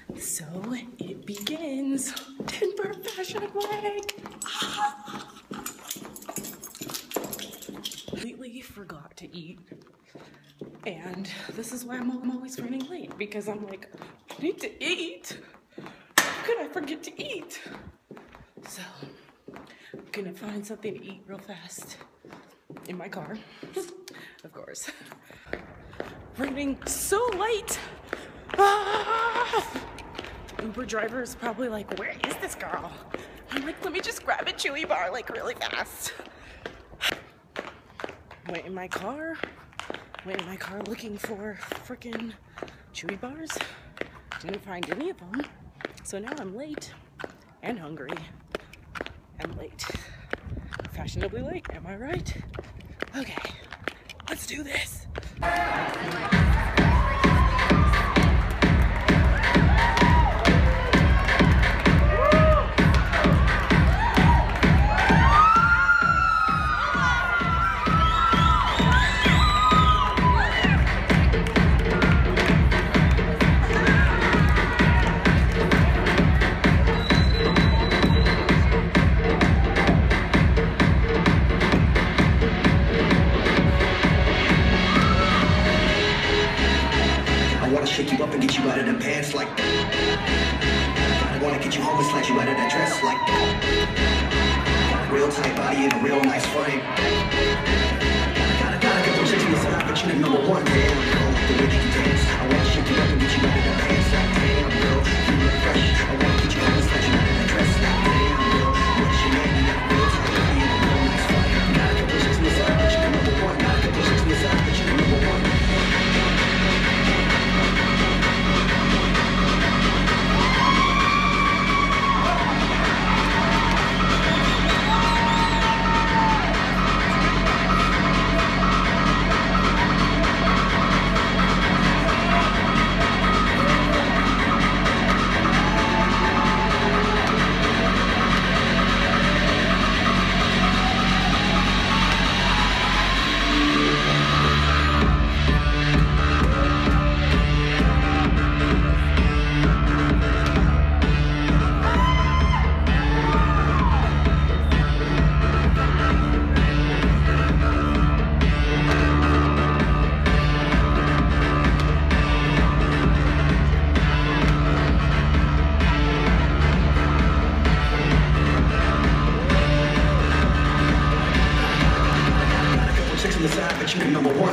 So it begins. Denver Fashion Week. Completely forgot to eat, and this is why I'm always running late, because I'm like, I need to eat. How could I forget to eat? So I'm gonna find something to eat real fast in my car, of course. Running so late. Uber driver is probably like, where is this girl? I'm like, let me just grab a chewy bar like really fast. Went in my car looking for freaking chewy bars. Didn't find any of them. So now I'm late and hungry. I'm late. Fashionably late, am I right? Okay, let's do this. Shake you up and get you out of them pants like that. I wanna get you home and slide you out of that dress like that. Real tight body in a real nice frame. Gotta get those chicks on the side, but you're the number one. Damn, girl, like the way that you dance. I wanna shake you up and get you out of them pants like damn, girl, you look fresh. I wanna get you home and slide you out of that dress like damn, girl, what's your name? You got a real tight body in a real nice frame. Gotta get those chicks on the side, but you're the number one. Gotta get those chicks on the side, but you're the number one. But you're number one.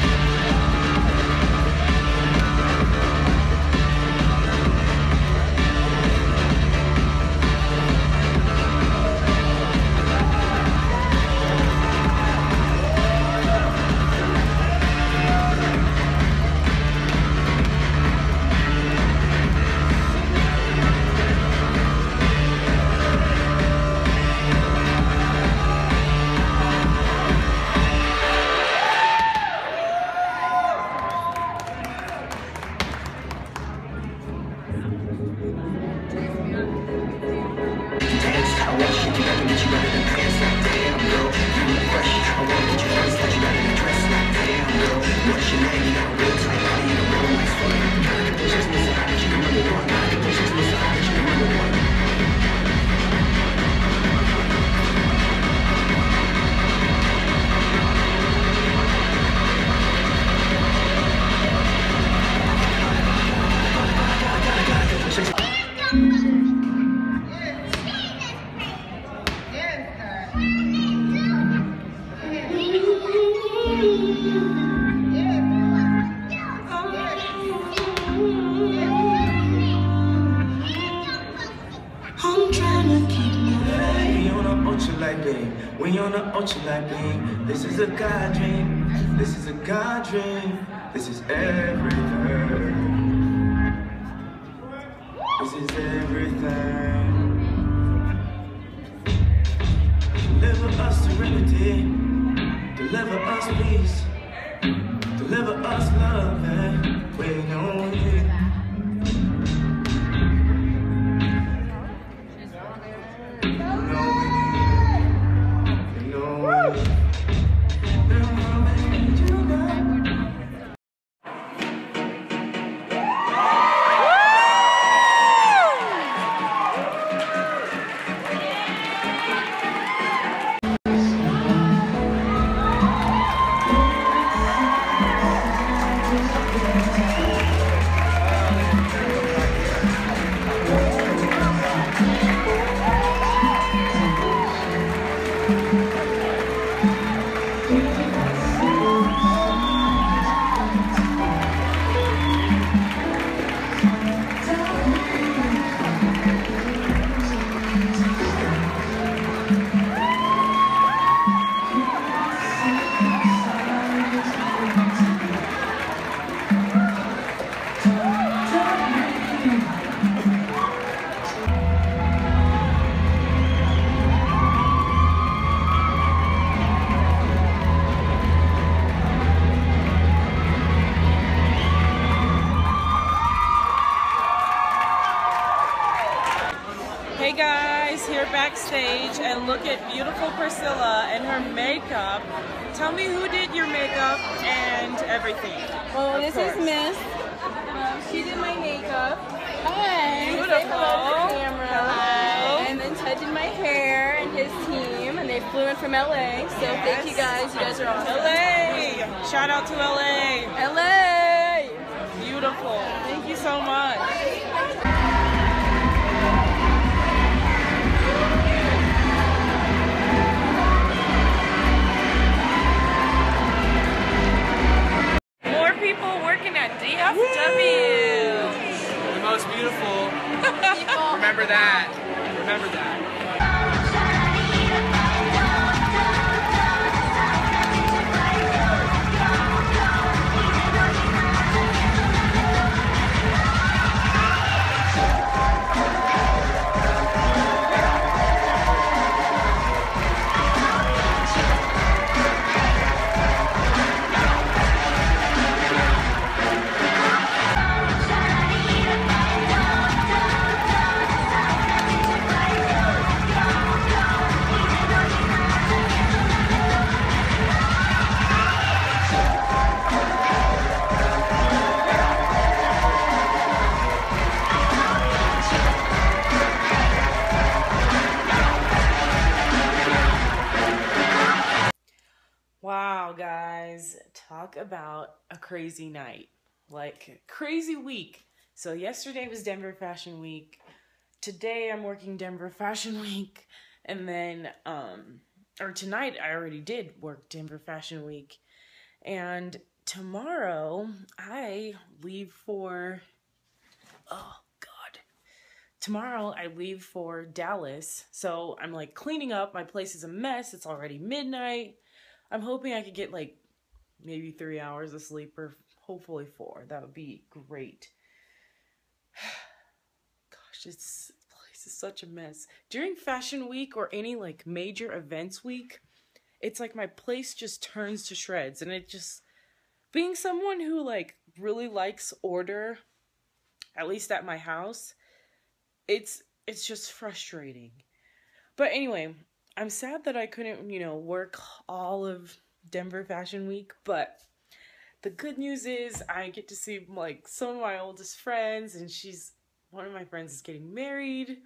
We on the ultralight beam. This is a God dream. This is a God dream. This is everything. This is everything. Deliver us serenity. Deliver us peace. Deliver us love and we know it. Hey guys, here backstage, and look at beautiful Priscilla and her makeup. Tell me who did your makeup and everything. Well, this is Miss. She did my makeup. Hi. Beautiful. Camera. Hello. And then Ted did my hair and his team, and they flew in from LA. So thank you guys. You guys are awesome. LA. Shout out to LA. LA. Beautiful. Thank you so much. People working at DFW. The most beautiful. Remember that. Remember that. Wow, guys, talk about a crazy night, like crazy week. So yesterday was Denver Fashion Week. Today I'm working Denver Fashion Week, and then or tonight I already did work Denver Fashion Week, and tomorrow I leave for tomorrow I leave for Dallas. So I'm like cleaning up. My place is a mess. It's already midnight. I'm hoping I could get like maybe 3 hours of sleep, or hopefully 4. That would be great. Gosh, this place is such a mess. During Fashion Week or any like major events week, it's like my place just turns to shreds. And it just, being someone who like really likes order, at least at my house, it's just frustrating. But anyway, I'm sad that I couldn't, work all of Denver Fashion Week, but the good news is I get to see like some of my oldest friends, and one of my friends is getting married.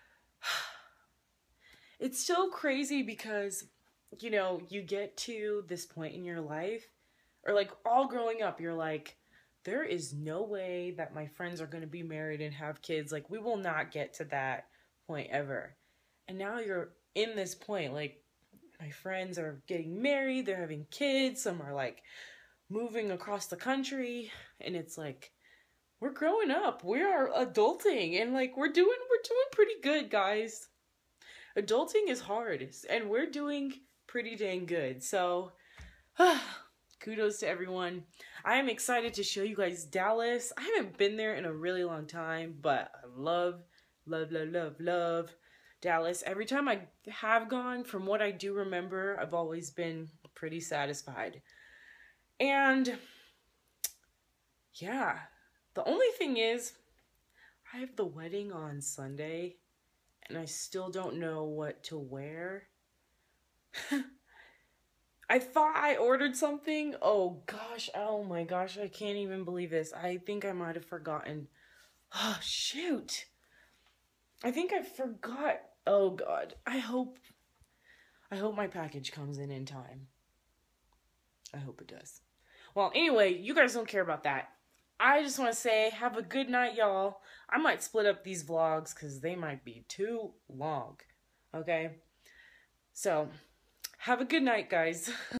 It's so crazy because, you get to this point in your life, or like all growing up, you're like, there is no way that my friends are going to be married and have kids. Like, we will not get to that point ever. And now you're in this point, like, my friends are getting married, they're having kids, some are like moving across the country, and it's like, we're growing up, we are adulting, and like we're doing pretty good, guys. Adulting is hard, and we're doing pretty dang good. So kudos to everyone. I am excited to show you guys Dallas. I haven't been there in a really long time, but I love Dallas. Every time I have gone, from what I do remember, I've always been pretty satisfied. And yeah, the only thing is, I have the wedding on Sunday, and I still don't know what to wear. I thought I ordered something. Oh my gosh, I can't even believe this. I think I might have forgotten. Oh, shoot. I think I forgot. Oh God. I hope my package comes in time. I hope it does. Well, anyway, you guys don't care about that. I just want to say, have a good night, y'all. I might split up these vlogs because they might be too long. Okay? So, have a good night, guys.